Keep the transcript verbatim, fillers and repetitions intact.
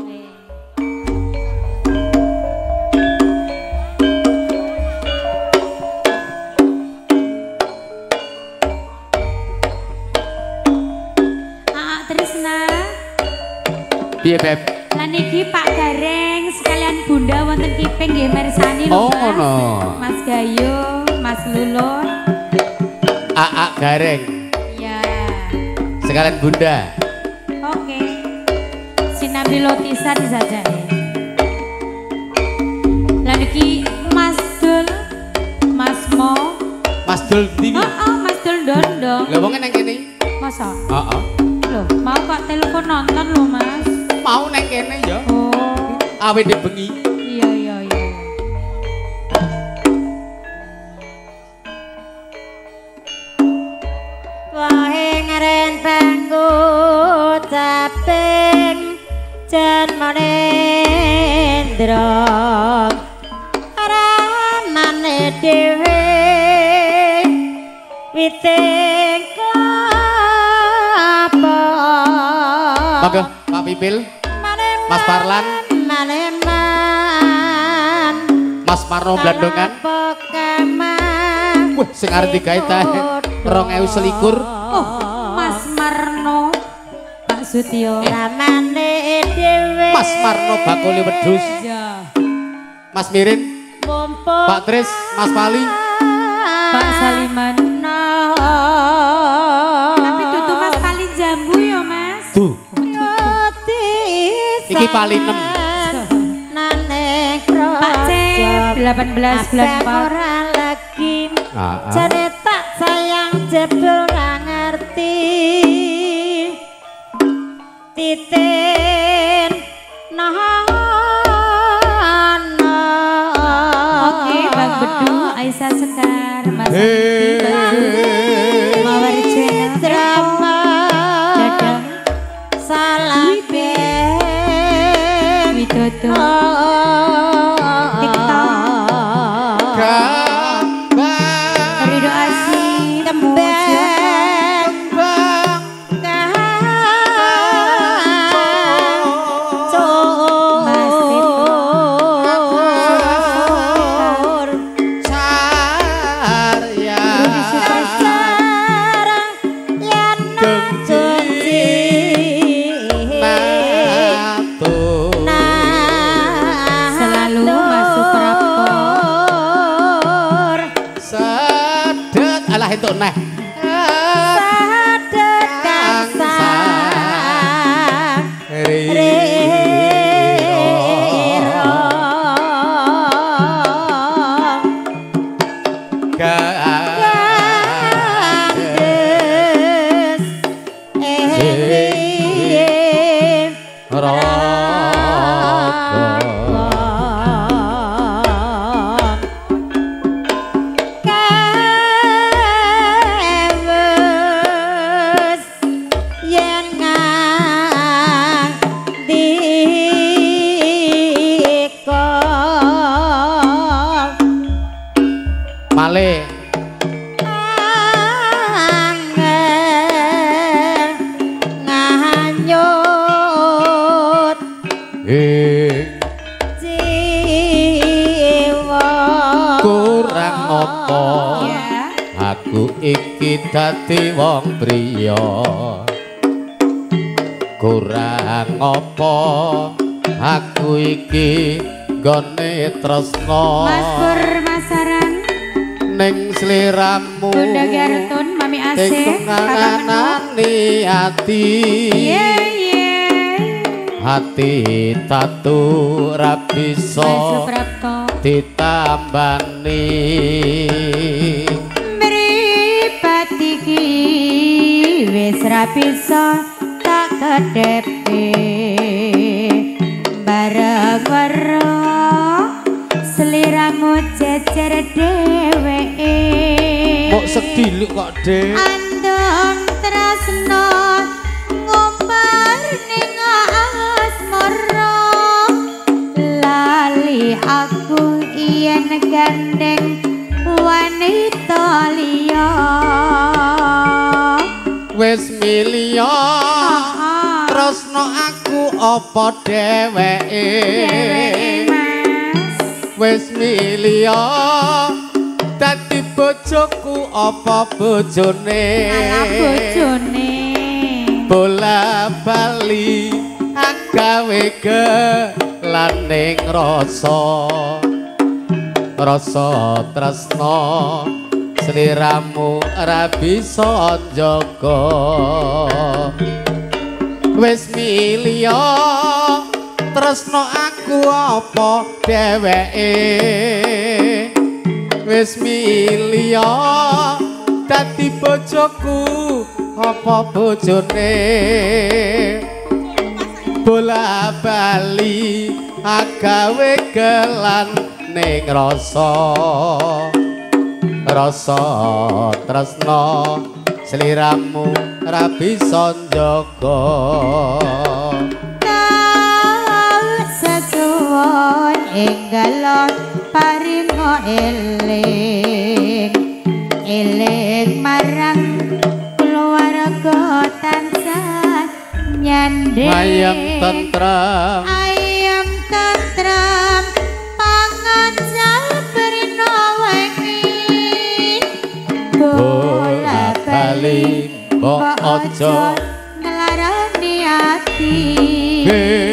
Piye, Beb? Lan iki Pak Gareng sekalian Bunda wonten Kiping nggih mirsani lho. Oh, ngono. Mas Gayo, Mas Lulur. Aa Gareng. Iya. Sekalian Bunda. Oke. Sinambi Lotisa disajake. Lan iki Mas Dul, Mas Mo. Mas Dul ndi? Oh, oh, Mas Dul Dondong. Lah wong nang kene. Masa? Heeh. Loh, mau kok telepon nonton lho, Mas. Mau nang kene ya. Oh. Awet di bengi. Iya, iya, iya. Wae ngrentengku caping jan manendra ramane dhewe witing klapa. Monggo Pak Pipil, Mas Parlan, Maleman, Mas Marno Blandongan. Wah, sing arep digawe ta rong ewu selikur. Oh, Mas Marno, Pak Sutio. ramane dhewe. Mas Marno Bakuli Wedhus. Ya. Mas Mirin, Pak Tris, Mas Pali, Pak Saliman. Tapi tutu Mas Pali jambu ya, Mas. Duh. Iki Pali enam. Pak Cep delapan belas bulan empat. Ora lagi Ah, ah. jane tak sayang jebul ora ngerti titin nono. Oke, Bang Bedu, Aisyah Sekar, Mas Hey. Adi, Mawar Jena, drama Dadang, salah ben Widodo, Gambar Ridho Asih, kembang Bang Mas Kancur Sarya sarang yen suci Natu Selalu masuk rapor. Sedet alah entuk neh sadet kangsang Malih nganyut ing jiwa kurang apa Ya. aku iki dadi wong priya kurang apa aku iki gone tresno Mas Pur Masaran, ning sliramu Bunda Gartun, Mami Ase, ing Kakak Menu. nganani ati Ye ye. hati tatu ra bisa Mas Suprapto, ditambani mripate iki wis ra bisa tak kedepe. Bareng-bareng seliramu jejer dheweke. kok sediluk kok Dek Andong tresno ngumpar ning asmara. Lali aku yen gandeng wanita liya. wis milya Ah, tresno aku apa dheweke Mas wis milya dadi bojoku apa bojone alah bojone bola bali gawe gelaning rasa rasa tresna sliramu ora bisa njaga wis milya tresna aku apa dheweke wis milya dadi bojoku apa bojone bola bali agawe gelan ning rasa rasa tresna sliramu ra bisa njaga sesuwun enggalon paringo eling eling marang keluarga tansah nyandeng ayam tentrem ayam tentrem pangancal berino wengi bola bali mbok aja ngelarani ati